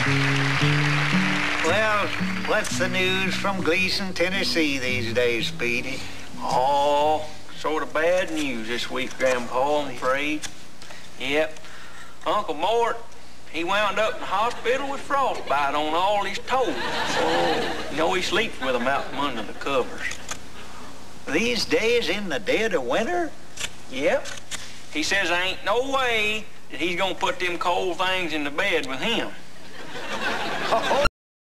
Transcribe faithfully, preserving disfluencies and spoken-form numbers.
Well, what's the news from Gleason, Tennessee these days, Speedy? Oh, sort of bad news this week, Grandpa, I'm afraid. Yep. Uncle Mort, he wound up in the hospital with frostbite on all his toes. Oh. You know, he sleeps with them out from under the covers. These days in the dead of winter? Yep. He says there ain't no way that he's gonna put them cold things in the bed with him.